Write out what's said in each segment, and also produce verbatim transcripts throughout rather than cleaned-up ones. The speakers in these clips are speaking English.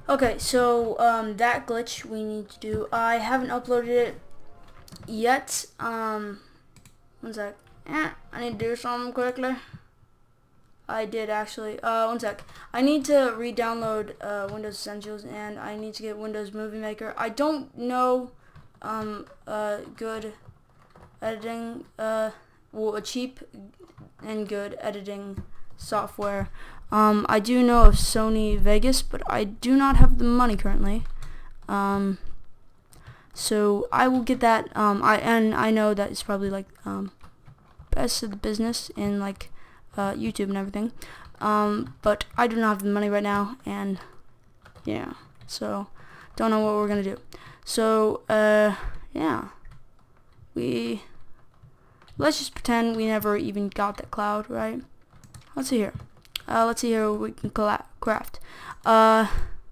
Okay, so um, that glitch we need to do. I haven't uploaded it yet. Um, one sec. Eh, I need to do something quickly. I did actually. Uh, one sec. I need to re-download uh, Windows Essentials, and I need to get Windows Movie Maker. I don't know um, uh, good editing, uh, well, a cheap and good editing software. Um, I do know of Sony Vegas, but I do not have the money currently. Um, so I will get that. Um, I and I know that it's probably like um, best of the business in like uh, YouTube and everything. Um, but I do not have the money right now, and yeah, so don't know what we're gonna do. So uh, yeah, we let's just pretend we never even got that cloud, right? Let's see here. Uh, let's see here what we can craft. Uh,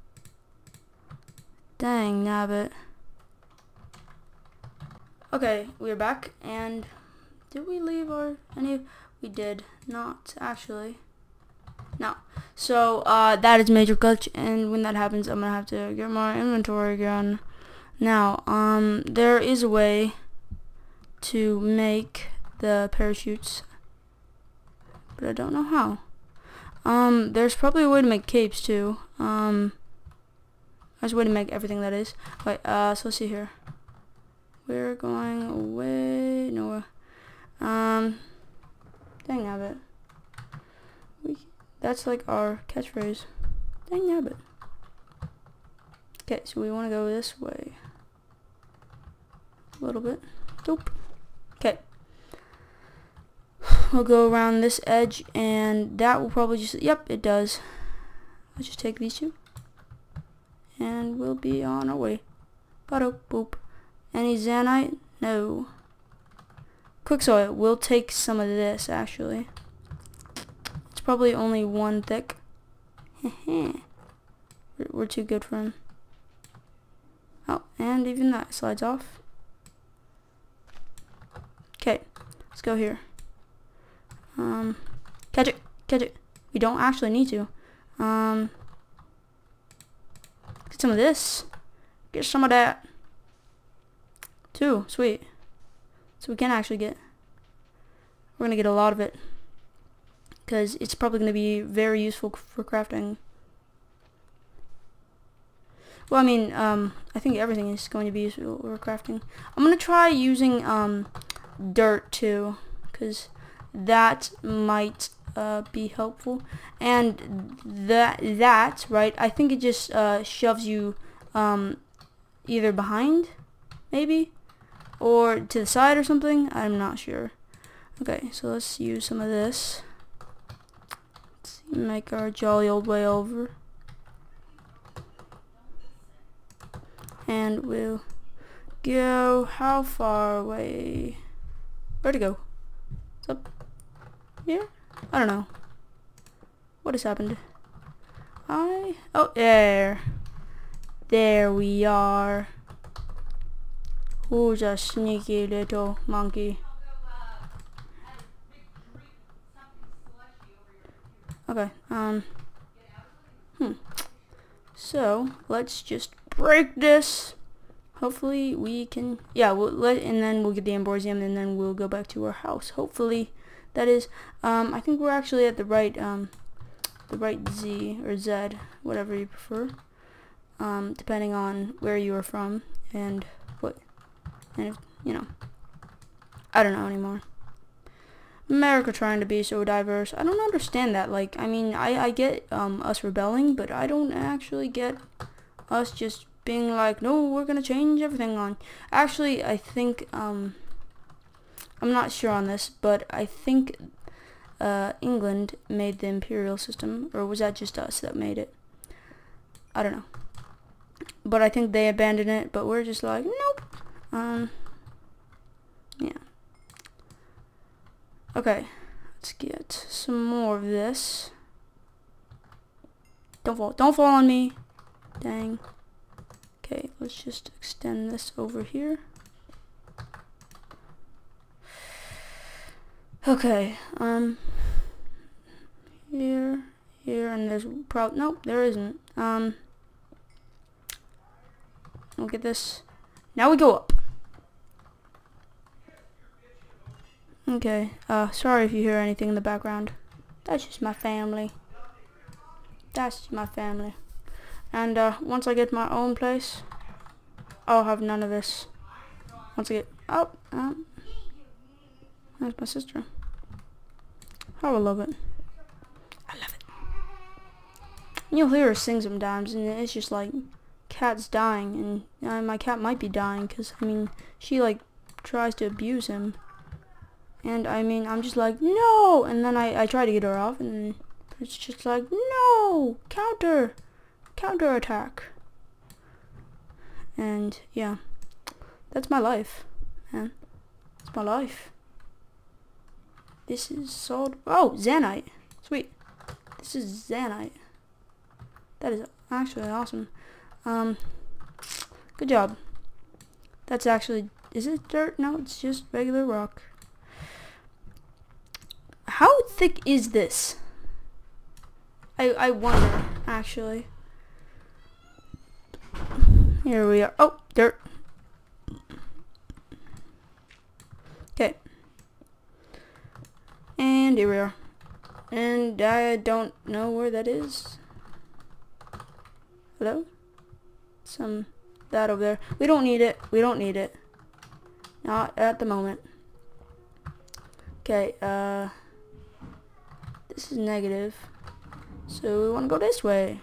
dang nabbit. Okay, we're back, and did we leave our any? We did not actually. No. So uh, that is major glitch, and when that happens, I'm gonna have to get my inventory again. Now, um, there is a way to make the parachutes, but I don't know how. Um, there's probably a way to make capes too. Um, there's a way to make everything that is. Wait, uh, so let's see here. We're going away nowhere. Um, dang nabbit. We, that's like our catchphrase. Dang nabbit. Okay, so we want to go this way. A little bit. Dope. Okay. We'll go around this edge, and that will probably just, yep, it does. Let's just take these two, and we'll be on our way. Bada boop. Any Zanite? No. Quicksoil. We'll take some of this, actually. It's probably only one thick. we're, we're too good for him. Oh, and even that slides off. Okay, let's go here. Um, catch it, catch it. We don't actually need to. Um, get some of this. Get some of that. Two, sweet. So we can actually get. We're gonna get a lot of it, because it's probably gonna be very useful for crafting. Well, I mean, um, I think everything is going to be useful for crafting. I'm gonna try using um, dirt too, because that might uh, be helpful. And that that right, I think it just uh, shoves you um, either behind, maybe, or to the side or something. I'm not sure. Okay, so let's use some of this. Let's make our jolly old way over, and we'll go how far away? Where'd it go? It's up here? I don't know. What has happened? I oh there. There we are. Who's a sneaky little monkey? Okay, um Hmm. So let's just break this. Hopefully we can, yeah, we'll let, and then we'll get the Ambrosium, and then we'll go back to our house. Hopefully, that is, um, I think we're actually at the right, um, the right Z, or Z, whatever you prefer, um, depending on where you are from, and what, and if, you know, I don't know anymore. America trying to be so diverse. I don't understand that. Like, I mean, I, I get, um, us rebelling, but I don't actually get us just being like, no, we're gonna change everything on. Actually, I think, um, I'm not sure on this, but I think, uh, England made the imperial system, or was that just us that made it? I don't know. But I think they abandoned it, but we're just like, nope. Um, yeah. Okay, let's get some more of this. Don't fall, don't fall on me. Dang. Okay, let's just extend this over here. Okay, um, here, here, and there's probably, nope, there isn't. Um, Look at this. Now we go up. Okay, uh, sorry if you hear anything in the background. That's just my family. That's just my family. And, uh, once I get my own place, I'll have none of this. Once I get... Oh, um... That's my sister. I will love it. I love it. You'll hear her sing sometimes, and it's just like, cat's dying, and uh, my cat might be dying, because, I mean, she, like, tries to abuse him. And, I mean, I'm just like, no! And then I, I try to get her off, and it's just like, no! Counter! Counter attack. And, yeah. That's my life, man. It's my life. This is salt. Oh, Zanite. Sweet. This is Zanite. That is actually awesome. Um, good job. That's actually, is it dirt? No, it's just regular rock. How thick is this? I, I wonder, actually. Here we are. Oh, dirt. Okay. And here we are. And I don't know where that is. Hello? Some, that over there. We don't need it. We don't need it. Not at the moment. Okay, uh... this is negative. So we want to go this way.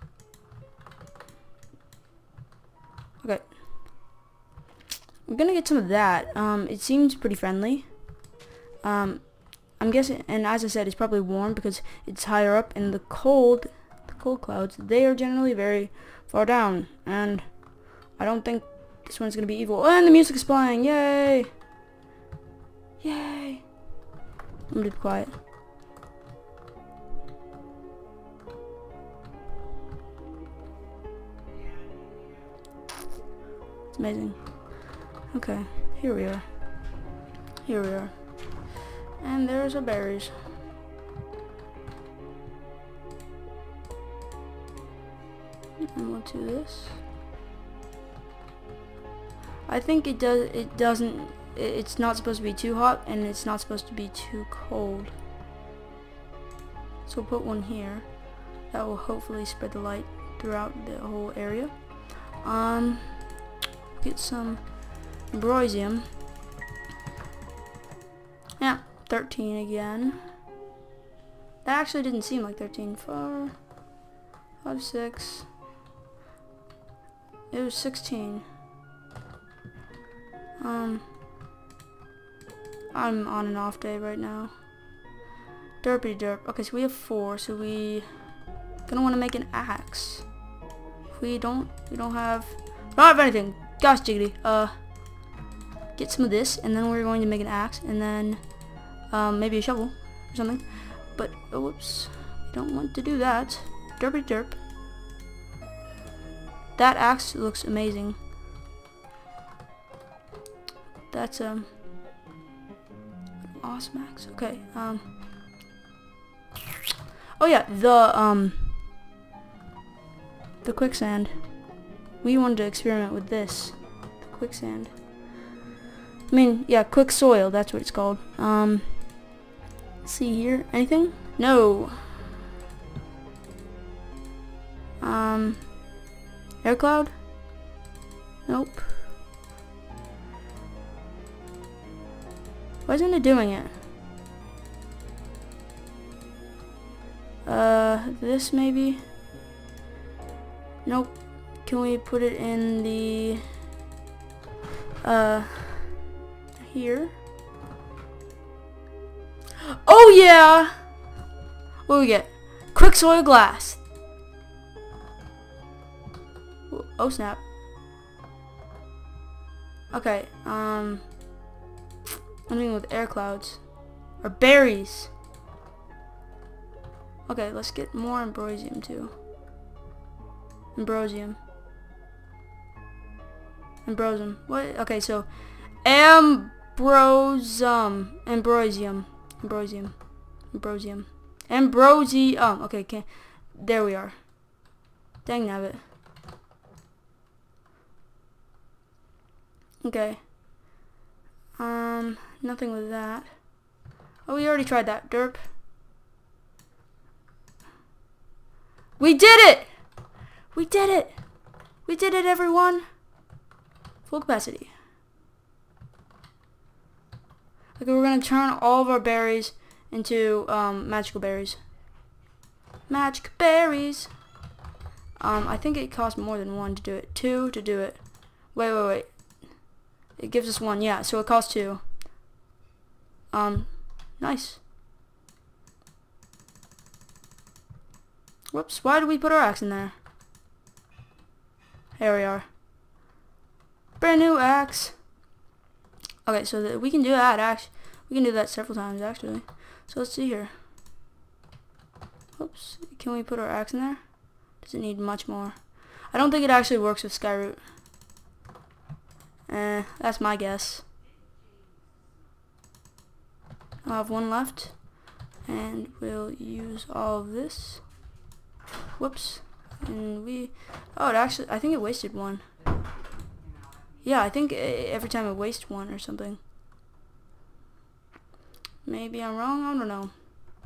Okay. We're gonna get some of that. Um, it seems pretty friendly. Um, I'm guessing, and as I said, it's probably warm because it's higher up, and the cold, the cold clouds, they are generally very far down, and I don't think this one's gonna be evil. Oh, and the music is playing! Yay! Yay! I'm gonna be quiet. It's amazing. Okay, here we are. Here we are. And there's our berries. And we'll do this. I think it does. It doesn't. It's not supposed to be too hot, and it's not supposed to be too cold. So we'll put one here. That will hopefully spread the light throughout the whole area. Um, get some Ambrosium. Yeah, thirteen again. That actually didn't seem like thirteen. Four, five, six. It was sixteen. Um, I'm on an off day right now. Derpy derp. Okay, so we have four. So we gonna want to make an axe. If we don't, we don't have, we don't have anything. Gosh, jiggity. Uh, get some of this, and then we're going to make an axe, and then um, maybe a shovel or something. But oh, whoops, we don't want to do that. Derpy derp. That axe looks amazing. That's um an awesome axe. Okay. Um. Oh yeah, the um the quicksand. We wanted to experiment with this. The quicksand. I mean, yeah, quick soil. That's what it's called. Um. Let's see here. Anything? No. Um. Air cloud? Nope. Why isn't it doing it? Uh, this maybe? Nope. Can we put it in the, uh, here? Oh yeah! What do we get? Quick soil glass. Oh snap. Okay, um, something with air clouds. Or berries. Okay, let's get more Ambrosium too. Ambrosium. Ambrosium. What? Okay, so Ambrosum. Ambrosium. Ambrosium. Ambrosium. Ambrosium. Okay, okay. There we are. Dang nabbit. Okay. Um, nothing with that. Oh, we already tried that. Derp. We did it! We did it! We did it, everyone! Full capacity. Okay, we're gonna turn all of our berries into um, magical berries. Magic berries! Um, I think it costs more than one to do it. Two to do it. Wait, wait, wait. It gives us one, yeah, so it costs two. Um, nice. Whoops, why did we put our axe in there? Here we are. Brand new axe. Okay, so that we can do that, actually. We can do that several times, actually. So let's see here. Oops, can we put our axe in there? Does it need much more? I don't think it actually works with Skyroot. Eh, that's my guess. I'll have one left. And we'll use all of this. Whoops. And we... Oh, it actually... I think it wasted one. Yeah, I think every time it wastes one or something. Maybe I'm wrong. I don't know.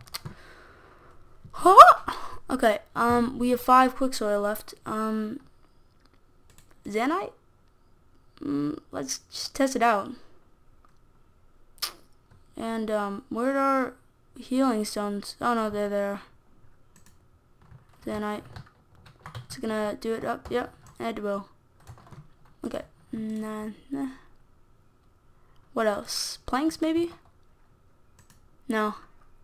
Huh? Okay, um, we have five quick soil left. Um, Zanite? Mm, let's just test it out. And, um, where are healing stones? Oh, no, they're there. Zanite. It's gonna do it up. Yep, and it will. Okay. Nah, nah. What else? Planks, maybe? No.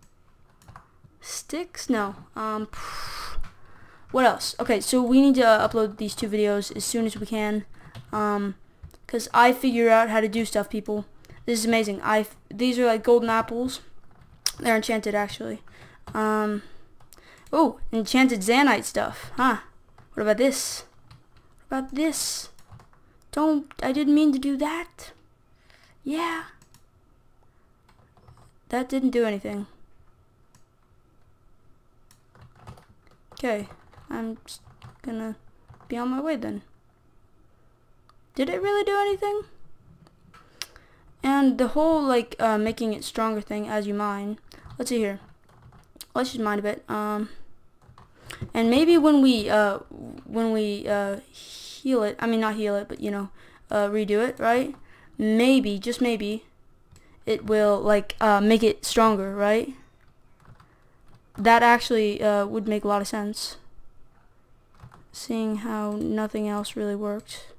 Sticks? No. Um, what else? Okay, so we need to uh, upload these two videos as soon as we can. Um, because I figure out how to do stuff, people. This is amazing. I these are like golden apples. They're enchanted, actually. Um, oh, enchanted Zanite stuff, huh? What about this? What about this? Don't, I didn't mean to do that. Yeah. That didn't do anything. Okay, I'm just gonna be on my way then. Did it really do anything? And the whole, like, uh, making it stronger thing as you mine. Let's see here. Let's just mine a bit. Um, and maybe when we, uh, when we, uh, heal it, I mean not heal it, but you know, uh, redo it, right? Maybe, just maybe, it will like uh, make it stronger, right? That actually uh, would make a lot of sense, seeing how nothing else really worked.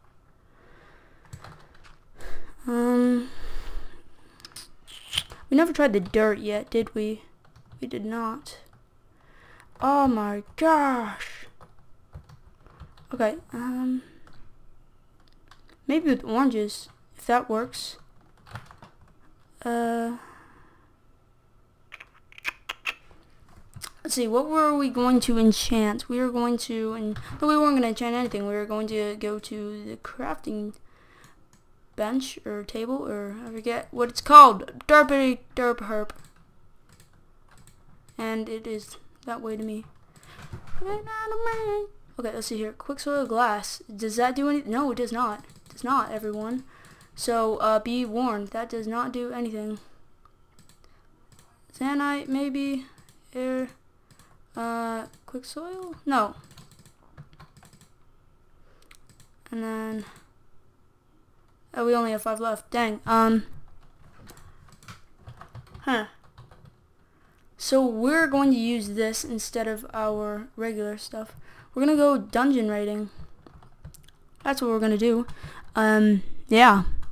Um, we never tried the dirt yet, did we? We did not. Oh my gosh. Okay, um, maybe with oranges, if that works. Uh, let's see, what were we going to enchant? We were going to, and no, we weren't going to enchant anything. We were going to go to the crafting bench or table, or I forget what it's called. Derpity derp herp. And it is that way to me. Okay, let's see here. Quick soil glass. Does that do anything? No, it does not. It does not, everyone. So, uh, be warned. That does not do anything. Zanite, maybe. Air. Uh, quick soil? No. And then... Oh, we only have five left. Dang. Um. Huh. So, we're going to use this instead of our regular stuff. We're gonna go dungeon raiding. That's what we're gonna do. Um, yeah.